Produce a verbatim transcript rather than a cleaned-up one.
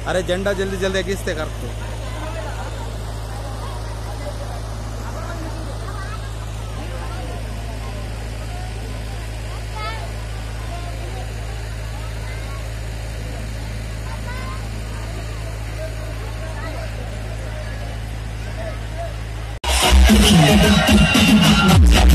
अरे झंडा जल्दी जल्दी एगिस्ते करते We'll be right back.